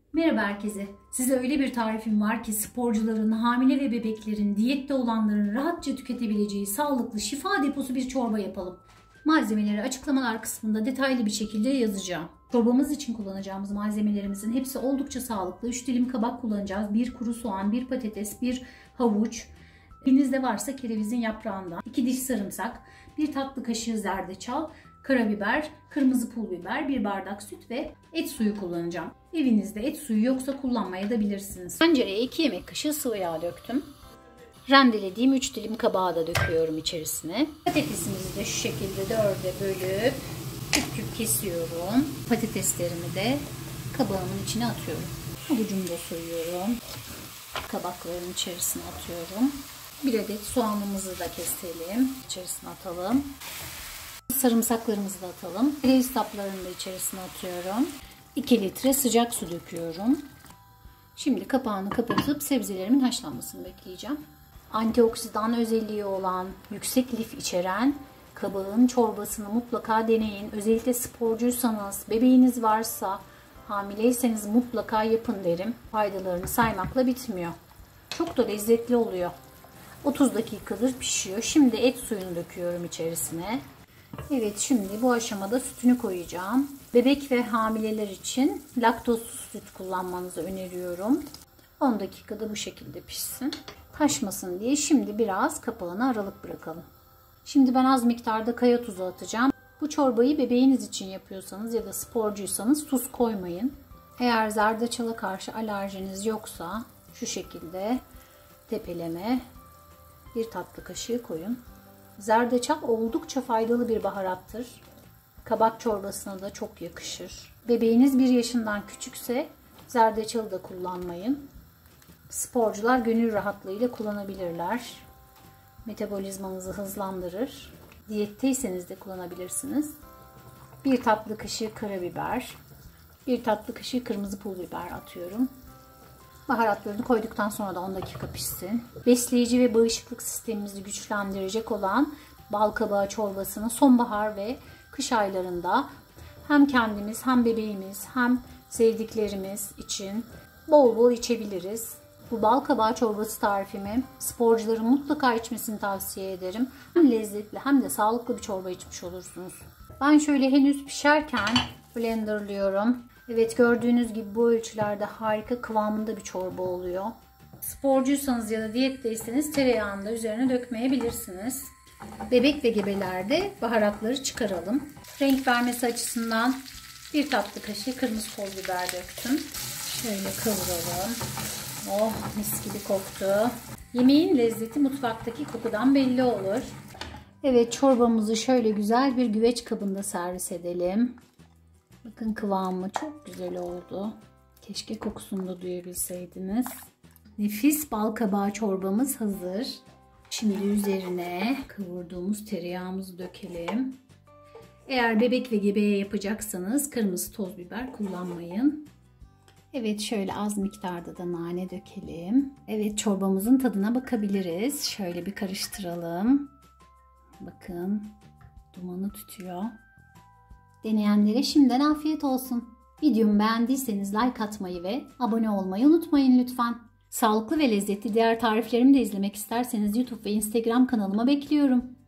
Merhaba herkese. Size öyle bir tarifim var ki sporcuların, hamile ve bebeklerin, diyette olanların rahatça tüketebileceği sağlıklı şifa deposu bir çorba yapalım. Malzemeleri açıklamalar kısmında detaylı bir şekilde yazacağım. Çorbamız için kullanacağımız malzemelerimizin hepsi oldukça sağlıklı. 3 dilim kabak kullanacağız. 1 kuru soğan, 1 patates, 1 havuç. Elinizde varsa kerevizin yaprağından, 2 diş sarımsak, 1 tatlı kaşığı zerdeçal, karabiber, kırmızı pul biber, 1 bardak süt ve et suyu kullanacağım. Evinizde et suyu yoksa kullanmaya da bilirsiniz. Tencereye 2 yemek kaşığı sıvı yağ döktüm. Rendelediğim 3 dilim kabağı da döküyorum içerisine. Patatesimizi de şu şekilde 4'e bölüp küp küp kesiyorum. Patateslerimi de kabağımın içine atıyorum. Havucumu da soyuyorum. Kabakların içerisine atıyorum. 1 adet soğanımızı da keselim. İçerisine atalım. Sarımsaklarımızı da atalım. Kereviz saplarını da içerisine atıyorum. 2 litre sıcak su döküyorum. Şimdi kapağını kapatıp sebzelerimin haşlanmasını bekleyeceğim. Antioksidan özelliği olan, yüksek lif içeren kabağın çorbasını mutlaka deneyin. Özellikle sporcuysanız, bebeğiniz varsa, hamileyseniz mutlaka yapın derim. Faydalarını saymakla bitmiyor. Çok da lezzetli oluyor. 30 dakikadır pişiyor. Şimdi et suyunu döküyorum içerisine. Evet, şimdi bu aşamada sütünü koyacağım. Bebek ve hamileler için laktozsuz süt kullanmanızı öneriyorum. 10 dakikada bu şekilde pişsin. Taşmasın diye şimdi biraz kapağını aralık bırakalım. Şimdi ben az miktarda kaya tuzu atacağım. Bu çorbayı bebeğiniz için yapıyorsanız ya da sporcuysanız tuz koymayın. Eğer zerdeçala karşı alerjiniz yoksa şu şekilde tepeleme 1 tatlı kaşığı koyun. Zerdeçal oldukça faydalı bir baharattır. Kabak çorbasına da çok yakışır. Bebeğiniz 1 yaşından küçükse zerdeçalı da kullanmayın. Sporcular gönül rahatlığıyla kullanabilirler. Metabolizmanızı hızlandırır. Diyetteyseniz de kullanabilirsiniz. 1 tatlı kaşığı karabiber, 1 tatlı kaşığı kırmızı pul biber atıyorum. Baharatlarını koyduktan sonra da 10 dakika pişsin. Besleyici ve bağışıklık sistemimizi güçlendirecek olan bal kabağı çorbasını sonbahar ve kış aylarında hem kendimiz hem bebeğimiz hem sevdiklerimiz için bol bol içebiliriz. Bu bal kabağı çorbası tarifimi sporcuların mutlaka içmesini tavsiye ederim. Hem lezzetli hem de sağlıklı bir çorba içmiş olursunuz. Ben şöyle henüz pişerken blenderlıyorum. Evet, gördüğünüz gibi bu ölçülerde harika kıvamında bir çorba oluyor. Sporcuysanız ya da diyetteyseniz tereyağını da üzerine dökmeyebilirsiniz. Bebek ve gebelerde baharatları çıkaralım. Renk vermesi açısından 1 tatlı kaşığı kırmızı pul biber döktüm. Şöyle kavuralım. Oh, mis gibi koktu. Yemeğin lezzeti mutfaktaki kokudan belli olur. Evet, çorbamızı şöyle güzel bir güveç kabında servis edelim. Bakın kıvamı çok güzel oldu. Keşke kokusunu da duyabilseydiniz. Nefis bal kabağı çorbamız hazır. Şimdi üzerine kavurduğumuz tereyağımızı dökelim. Eğer bebek ve gebeye yapacaksanız kırmızı toz biber kullanmayın. Evet, şöyle az miktarda da nane dökelim. Evet, çorbamızın tadına bakabiliriz. Şöyle bir karıştıralım. Bakın, dumanı tütüyor. Deneyenlere şimdiden afiyet olsun. Videomu beğendiyseniz like atmayı ve abone olmayı unutmayın lütfen. Sağlıklı ve lezzetli diğer tariflerimi de izlemek isterseniz YouTube ve Instagram kanalıma bekliyorum.